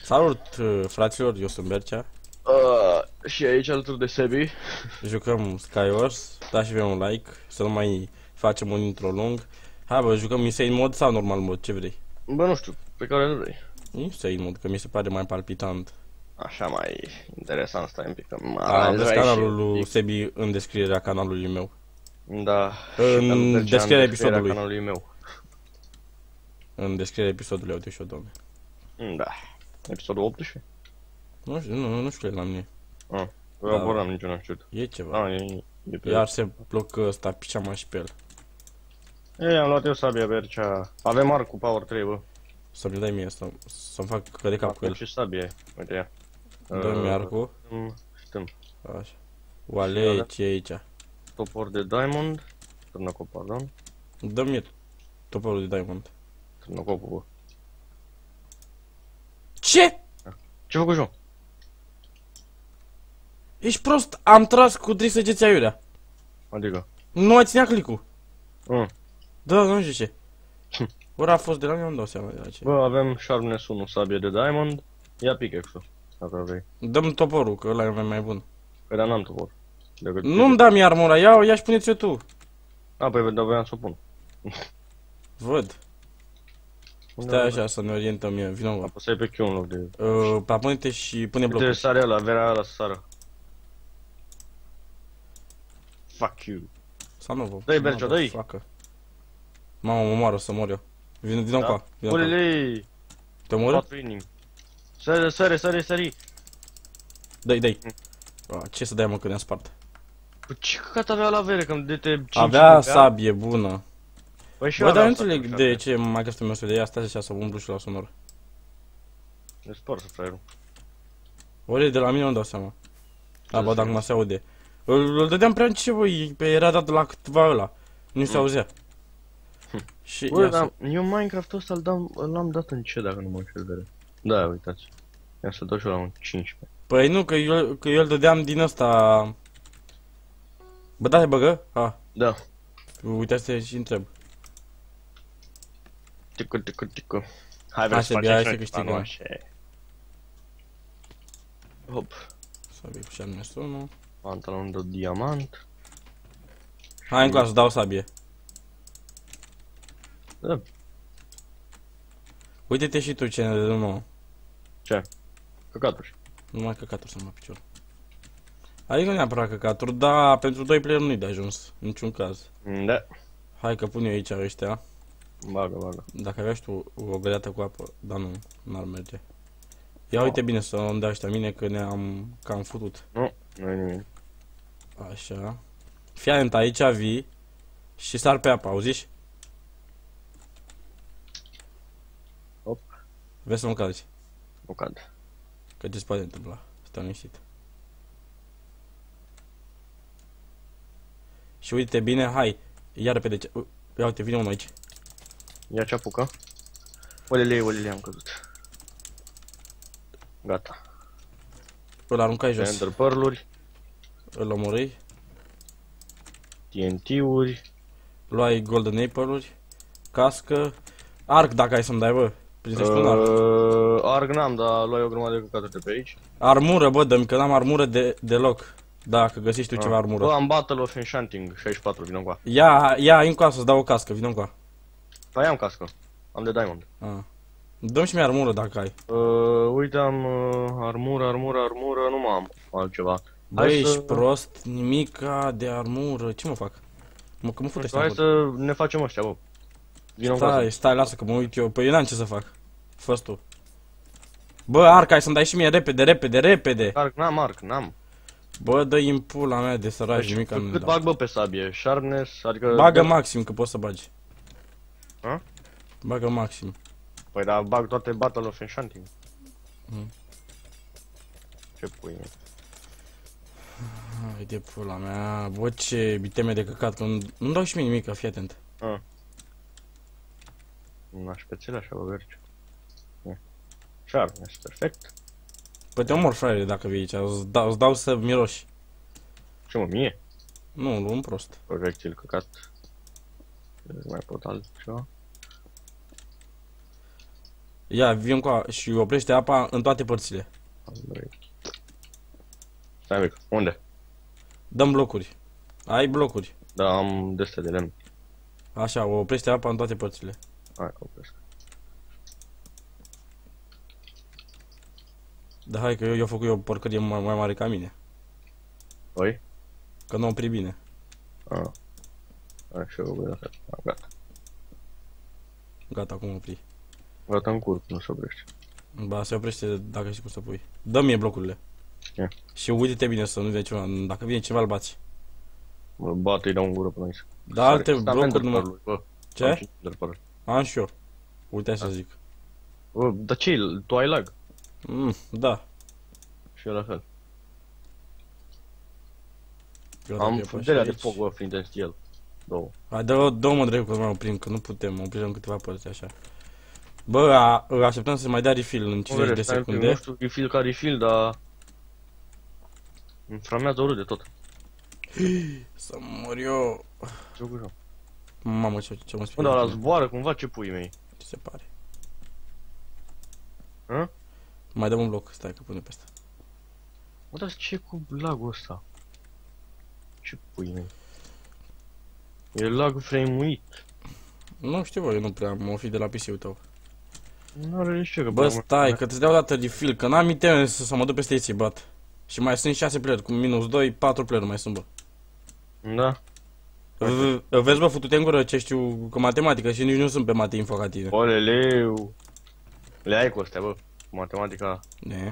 Salut, fraților, eu sunt Bercea. Și aici alături de Sebi. Jucăm Skywars, dați și un like, să nu mai facem un intro lung. Hai bă, jucăm Insane Mode sau Normal Mode, ce vrei? Bă, nu știu, pe care îl vrei. Insane Mode, că mi se pare mai palpitant. Așa mai interesant, stai un pic. Aveți canalul lui Sebi în descrierea canalului meu. Da. În descrierea episodului. Canalului meu. În descrierea episodului, uite și-o, doamne. Da. Episodul 18? Nu știu, nu știu la mine. Eu voram nici eu n-am știut. E ceva. E pe Iar se blocă ăsta, piceam și pe el. Ei, am luat eu sabia, Bercea. Avem arc cu power 3, bă. Să-mi dai mie să-mi fac de cap cu el. Și sabie, uite ea. Dă-mi arcul. Știm. Așa. Oale, ce e aici? Topor de diamond. Târnăcop, pardon. Dă-mi toporul de diamond. Târnăcopul, bă. Ce? Ce-a făcut eu? Ești prost, am tras cu 3 săgeți aiurea. Adică? Nu mai ținea click-ul. Da, nu știu ce. Ori a fost de la mine, nu-mi dau seama de la ce. Bă, avem Sharpness 1, sabie de diamond. Ia pickaxe-ul, dacă vrei. Dă-mi toporul, că ăla e mai bun. Păi dar n-am topor. Nu-mi da mie armura, ia și puneți-o tu. A, păi dar voiam să o pun. Văd. Stai așa să ne orientăm eu, vină mă. Apăsai pe Q în loc de... Pune-te și pune Uite, blocul. sare ăla, verea ăla să sară. Fuck you. Sau nu vă. Dă-i, Bercea, dă-i. Mamă, mă moară să mor eu. Vină cu a. Ulele! Te omoră? 4 inimi. Sări. Dă-i. Ce să dai mă că ne-a spart? Păi ce căcat avea la vere, că de te 5 Avea sabie bună. Păi și Bă, dar nu asta înțeleg cu de șapte. ce mai găsă meu să de ea, stai așa să umblu și la sonor. Ne spar să fraierul. Ori de la mine nu dau seama. Da, bă, dacă mă se aude. Îl dădeam prea încet, băi, era dat la câteva ăla. Nu se auzea. Și Bă, ia dar eu Minecraft-ul ăsta l-am dat în ce, dacă nu mă înșel vere. Da, uitați. Ia să dau și eu la un 15. Păi nu, că eu îl dădeam din ăsta. Bă, da, băgă? Da. Uite-te și întreb. Ticu. Hai, vrei să Hai să facem câștigăm. Hop. Sabie cu șarne sună. Pantalon de diamant. Hai încă să dau sabie. Da. Uite-te și tu ce ne dă nouă. Ce? Căcaturi. Numai căcaturi să mă picior. Adică nu neapărat căcaturi, dar pentru 2 player nu-i de ajuns, în niciun caz. Da. Hai că pun eu aici ăștia. Bagă. Dacă aveai tu o găleată cu apă, dar nu, n-ar merge. Ia uite bine să nu-mi dea ăștia mine că ne-am cam futut. Nu e nimic. Așa. Fii atent, aici vii și sar pe apă, auziși? Hop. Vezi să nu cazi, Nu cad. că ce-ți poate întâmpla, stai liniștit. Și uite bine, hai, ia repede ce... Ia uite, vine unul aici. Ia ce apucă. Olele, am căzut. Gata. Îl aruncai jos, Ender pearl-uri, îl omorâi, TNT-uri. luai golden apple-uri, cască, arc dacă ai să-mi dai, bă. Prinsești un arc. Arg n-am, dar luai o grămadă de căcaturi de pe aici. Armură, bă, dă-mi că n-am armură deloc. Dacă găsești tu ceva armură. Bă, am Battle of Enchanting 64, vină încoa. Ia încoa să-ți dau o cască, vină încoa. Păi am cască. Am de diamond. Dă-mi și mie armură dacă ai. Uite, am armură, nu mai am altceva. Bă, ești prost, nimica de armură, ce mă fac? Că mă fute Hai să ne facem ăștia, bă. Vină încoa. Stai, lasă că mă uit eu, păi eu n-am ce să fac. Fă-ți tu. Bă, arc, hai să-mi dai și mie repede. Arc, n-am. Bă, dă-i în pula mea de săraci, Deci, nimica nu cât dau. bag, bă, pe sabie? Sharpness, adică... Bagă maxim, că poți să bagi. Bagă maxim. Păi, dar bag toate Battle of Enchanting. Ce pui, mă? Hai de pula mea, bă, ce biteme de căcat, că nu dau și mie nimic, fii atent. N-aș pețele așa, bă, Berciu. Sharpness, perfect. Păi te omor, fraiere, dacă vii aici, îți dau să miroși. Ce, mă, mie? Nu, un prost. Projectil căcat. Mai pot altceva? Ia, vin cu și oprește apa în toate părțile. Stai mic, unde? Dăm blocuri. Ai blocuri. Da, am de-astea de lemn. Așa, oprește apa în toate părțile. Hai, opresc. Da, hai că eu făcut o porcărie mai mare ca mine. Oi? Că nu o opri bine. Așa, gata. Gata, acum opri. Gata în curc, nu se oprește. Ba, se oprește dacă știi cum să pui. Dă mie blocurile. Ia. Și uite-te bine să nu vine ceva. Dacă vine ceva, îl bați. Mă bat, îi dau în gură până aici. Da, alte blocuri numai. Ce? Ce? Am și eu. Uite așa zic. Bă, dar ce tu ai lag? Da. Și eu la fel. Eu Am dacă e fuderea de aici. foc, bă, fiind în stil. Două. Hai, dă-mă drept că nu mai oprim, că nu putem. Oprim câteva părți așa. Bă, așteptăm să mai dea refill în 50 de secunde. Nu știu refill ca refill, dar... Îmi framează urât de tot. Să mor eu. Ce cu Mamă, ce mă Bă, spune. dar la zboară cumva, ce pui mei? Ce se pare? Hă? Mai dăm un bloc, stai că pune pe asta. Bă, dar ce cu lagul ăsta? Ce pui mei? E lag frame-uit. Nu știu, bă, eu nu prea am, o fi de la PC-ul tău. Nu are nici ce că... Bă, stai, că îți dau o dată refill, că n-am iteme să mă duc peste ei să-i bat. Și mai sunt 6 player, cu -2, 4 player mai sunt, bă. Da. Vezi, bă, futute în gură ce știu cu matematică și nici nu sunt pe mate info ca tine. Oleleu. Le ai cu astea, bă. Matematica. Ne.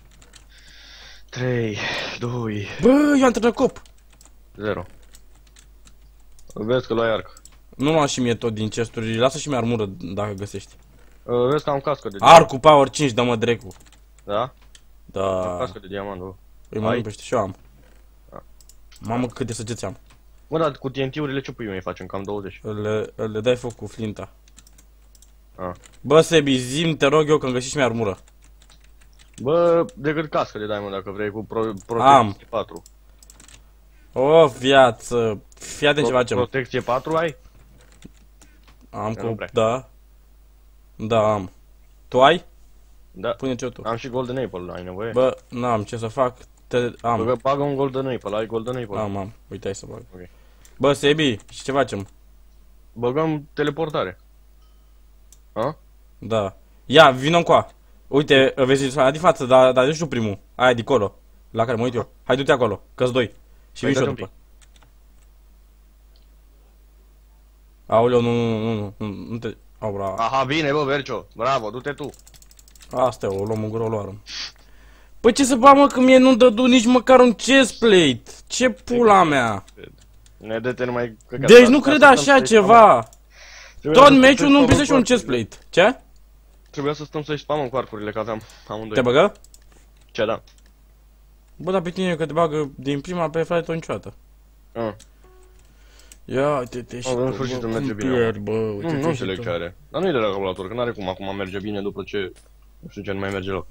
3, 2, Bă, eu am trăit cop. 0. Vezi că luai arc. Nu lua și mie tot din chesturi, lasă și mie armură dacă găsești. Vezi că am cască de Arcul power 5, dă-mă drecu. Da? Am Da. cască de diamant, bă. Îi mă pește și eu am. Da. Mamă, câte săgeți am. Bă, dar cu TNT-urile ce pui mei facem? Cam 20. Le dai foc cu flinta. Ah. Bă, Sebi, zi-mi, te rog eu că-mi găsești și mie armură. Bă, decât cască de diamond dacă vrei, cu protecție Am. 4. O, viață. Fii atent ce facem. Protecție 4 ai? Am Eu nu cu... prea. Da. Da, am. Tu ai? Da. Pune-ce tu. Am și golden apple, ai nevoie? Bă, n-am ce să fac. Am. Bă, bagă un golden apple, ai golden apple? Am. Uite, hai să bag. Ok. Bă, Sebi, și ce facem? Băgăm teleportare. Ha? Da. Ia, vină încoa. Uite, vezi, s-a de față, dar nu știu primul. Aia de acolo. La care mă uit eu. Hai, du-te acolo, că-s doi. Și Hai, vin și eu dă-te un după. Aoleu, nu te... Au, bravo. Aha, bine, bă, Vercio. Bravo, du-te tu. Asta e, o luăm în gură, o luarăm. Păi ce să fac, mă, că mie nu dădu nici măcar un chestplate? Ce pula mea? Ne dă-te numai... Deci nu cred așa ceva. Tot meciul nu-mi primește un chestplate. Ce? Trebuia să stăm să-i spamăm cu arcurile, că aveam amândoi. Te băgă? Ce, da? Bă, dar pe tine că te bagă din prima pe frate niciodată. Ia uite-te și în sfârșit îmi merge bine. bă, Nu înțeleg ce are. Dar nu-i de la calculator, că n-are cum acum merge bine după ce... Nu știu ce, nu mai merge loc.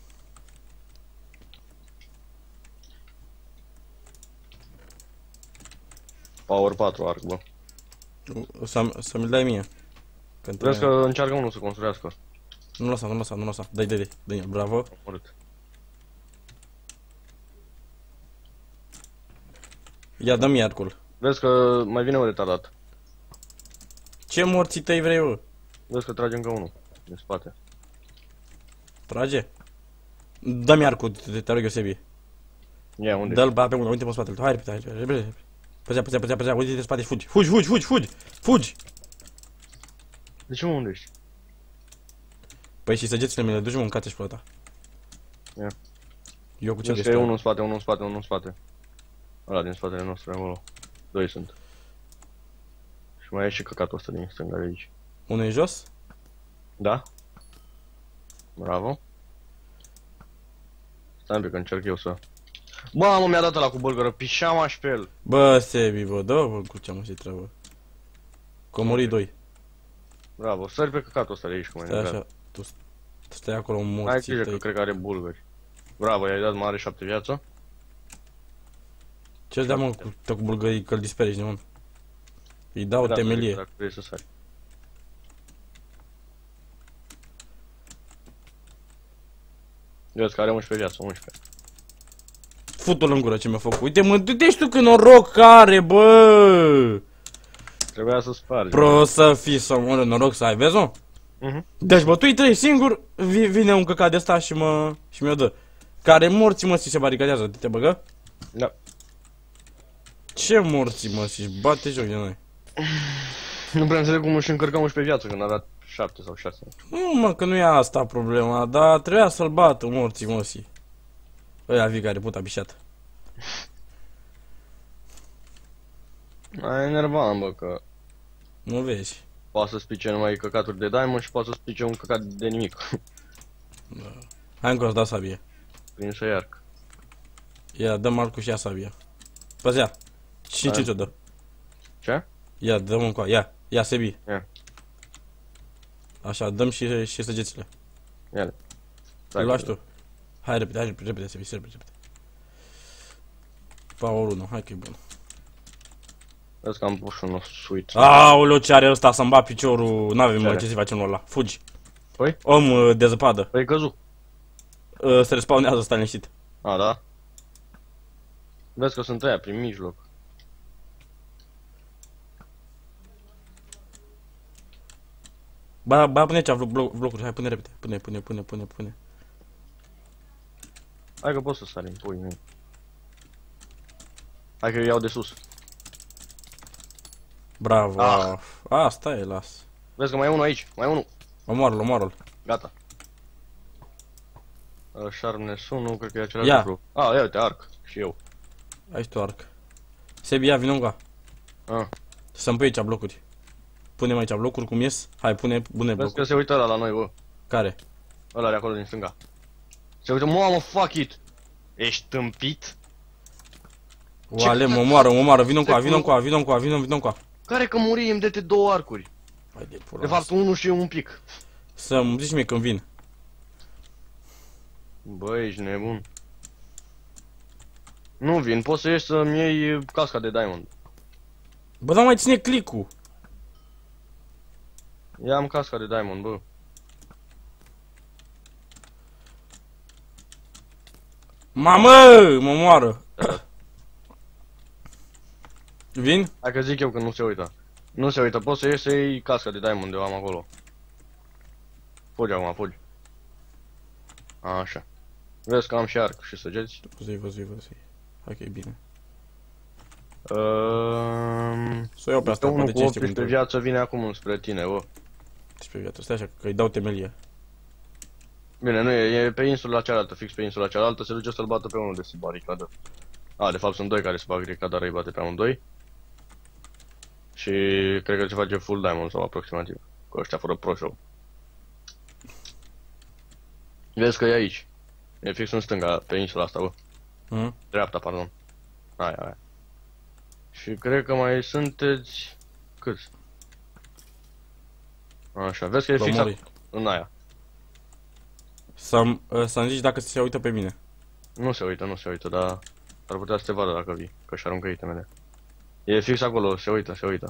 Power 4 arc, bă. Să mi-l dai mie. Vezi că încearcă unul să construiască. Nu lăsa. Dai. Bravo. Urât. Ia, dă-mi arcul. Vezi că mai vine un retardat. Ce morții tăi vrei, bă? Vezi că trage încă unul. Din spate. Trage. Dă-mi arcul, te rog eu, Sebi. Ia, unde? Dă-l pe unul, uite pe spatele tău. Hai, repede. Păzea, uite-te spate, fugi! De ce mă, unde ești? Păi și săgețile mele, duci-mă în cațe și pe ta. Ia. Eu cu ce Vezi că e unul găsesc? în spate. Ăla din spatele nostru, acolo. Doi sunt. Și mai e și căcatul ăsta din stânga de aici. Unul e jos? Da? Bravo. Stai un pic, că încerc eu să... Bă, mă, mi-a dat ăla cu bălgără, pișama și pe el. Bă, Sebi, bă, dă-vă cu ce-am și treabă. Că au murit doi. Bravo, sări pe căcatul ăsta de aici, cum ai Stai negat. așa, tu stai acolo Ai morții grijă că tăi. cred că are bulgări. Bravo, i-ai dat mare 7 viață. Ce-ți dea, mă, cu bulgării, că-l disperi, mă? Îi dau Da, temelie. Dacă vrei să sari. Vezi că are 11 viață, 11. Fut-o în gură ce mi-a făcut. Uite mă, du-te și tu că noroc are, bă! Trebuia să spargi. Pro să fii să mă noroc să ai, vezi, mă? Deci bă, tu îi trăi singur, vine un căcat de ăsta și mi-o dă. Care morții mă, se baricadează, te băgă? Da. Ce morții mă, și bate joc de noi. Nu prea înțeleg cum își încărca 11 viață când avea 7 sau 6. Nu mă, că nu e asta problema, dar trebuia să-l bată morții măsii. Ăia vii care puta bișat. Ai enervant, bă, că Nu vezi. poate să spice numai căcaturi de diamond și poate să spice un căcat de nimic. Hai încă o să dau sabie. Prin să iarc. Ia, dă Marcu și ia sabia. Păzea. Și ce ți-o dă? Ce? Ia, dăm încoa, ia sebi. Ia. Așa, dăm și săgețile. Ia-le. Le lași tu. Hai repede, repede, sebi, repede. Power 1, hai că e bun. Vezi că am pus un switch. Aoleu, ce are ăsta să-mi bat piciorul. N-avem mă, ce să facem ăla. Fugi. Păi? Om de zăpadă. Păi căzut. Se respawnează, stai liniștit. A, da? Vezi că sunt aia prin mijloc. Ba, pune aici blocuri, hai, pune repede. Pune. Hai că pot să sari în pui mei. Hai că eu iau de sus. Bravo. Ah. Asta e, las. Vezi că mai e unul aici, mai e unul. Omoară-l. Gata. Sharpness 1, cred că e același Ia. lucru. Ia uite, arc. Și eu. Aici tu arc. Sebi, ia, vină încoa. Să-mi pui aici blocuri. Punem aici blocuri, cum ies. Hai, pune Vezi blocuri. că se uită ăla la noi, bă. Care? Ăla de acolo din stânga. Se uită, mamă, fuck it! Ești tâmpit? Oale, mă omoară, vină încoa. Care că muri îmi dete două arcuri? Hai de pula. De fapt, unul și un pic. Să-mi zici mie când vin. Bă, ești nebun. Nu vin, poți să ieși să-mi iei casca de diamond. Bă, dar mai ține click-ul. Ia-am casca de diamond, bă. Mamă, mă omoară. Vin? Hai că zic eu că nu se uită. Nu se uită, poți să ieși să iei casca de diamond de eu am acolo. Fugi acum, fugi. Așa. Vezi că am și arc și săgeți. Văzui. Hai că e bine. Să o iau pe asta, unul poate cu 5 18 secunde. viață vine acum înspre tine, bă. Deci pe viață, stai așa, că îi dau temelie. Bine, nu e pe insula cealaltă, fix pe insula cealaltă, se duce să-l bată pe unul de se baricadă. De fapt sunt doi care se baricadă, dar îi bate pe amândoi. Și cred că se face full diamond sau aproximativ. Cu ăștia fără pro show. Vezi că e aici. E fix în stânga, pe insula asta, bă. Dreapta, pardon. Aia. Și cred că mai sunteți... Câți? Așa, vezi că e fix în aia. Să-mi zici dacă se uită pe mine. Nu se uită, dar ar putea să te vadă dacă vii, că și aruncă itemele. E fix acolo, se uită.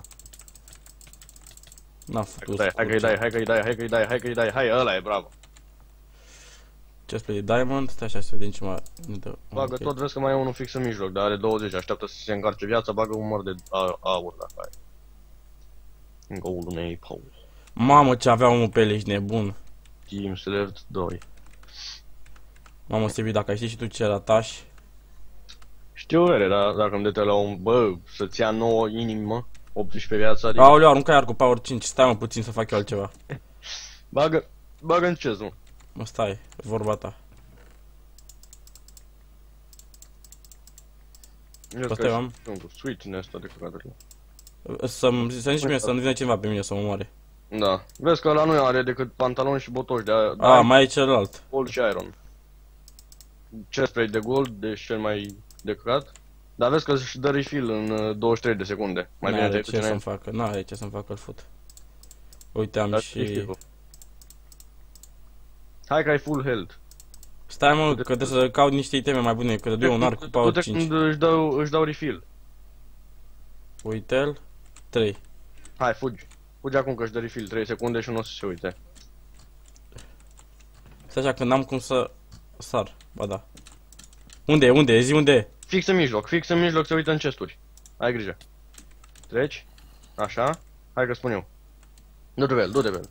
N-a făcut. Hai că-i dai, hai, ăla e, bravo. Chest play diamond, stai așa să vedem ce mai ne dă. Bagă tot, vezi că mai e unul fix în mijloc, dar are 20, așteaptă să se încarce viața, bagă un măr de aur dacă ai. Golden Apple. Mamă, ce avea omul pe ele, ești nebun. Teams left 2. Mamă, Sebi, dacă ai ști și tu ce ratași. Știu, vere, dar dacă îmi dete la un... Bă, să-ți ia 9 inimi, mă. 18 viața, adică... Aoleu, aruncai arcul power 5, stai mă puțin să fac eu altceva. Bagă în chest, mă. Mă, stai, vorba ta. Asta eu am. Switch din ăsta de căcaturile. Să-mi zici mie să nu vină cineva pe mine să mă omoare. Da. Vezi că ăla nu are decât pantaloni și botoși de aia. Mai e celălalt. Gold și iron. Chest plate de gold, deci cel mai de căcat. Dar vezi că își dă refill în 23 de secunde. Mai bine N-are ce să-mi facă, n-are ce să-mi facă, îl fut. Uite, am și... Hai că ai full health. Stai mă, că trebuie să caut niște iteme mai bune, că te dau un arc cu power 5. Când își dau refill. Uite-l. 3. Hai, fugi. Fugi acum că își dă refill 3 secunde și nu o să se uite. Stai așa, că n-am cum să... Sar, ba da. Unde e? Unde e? Zi unde e? Fix în mijloc se uită în chesturi. Ai grijă. Treci. Așa. Hai că spun eu. Du-te pe el, du-te pe el.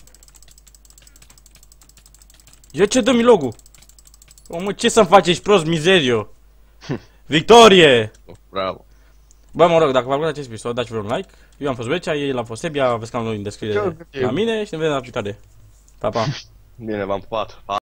Eu ce dă-mi logul? Omă, ce să-mi faci? Ești prost, mizerio. Victorie! Bravo. Bă, mă rog, dacă v-a plăcut acest episod, dați vreun like. Eu am fost Becea, el a fost Sebia, aveți canalul în descriere la mine și ne vedem la viitoare. Pa, pa! Bine, v-am pupat. Pa.